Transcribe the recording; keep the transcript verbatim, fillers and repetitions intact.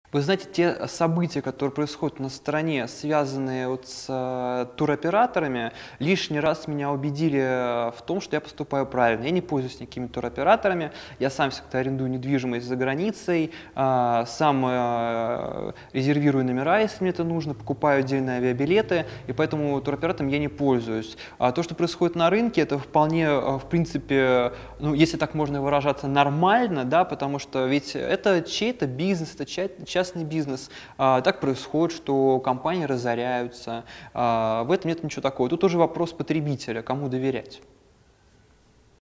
Вы знаете, те события, которые происходят на стороне, связанные вот с э, туроператорами, лишний раз меня убедили э, в том, что я поступаю правильно. Я не пользуюсь никакими туроператорами, я сам всегда арендую недвижимость за границей, э, сам э, резервирую номера, если мне это нужно, покупаю отдельные авиабилеты, и поэтому туроператором я не пользуюсь. А то, что происходит на рынке, это вполне, э, в принципе, ну, если так можно выражаться, нормально, да, потому что ведь это чей-то бизнес, это чей частный бизнес. А, так происходит, что компании разоряются. А, в этом нет ничего такого. Тут тоже вопрос потребителя, кому доверять.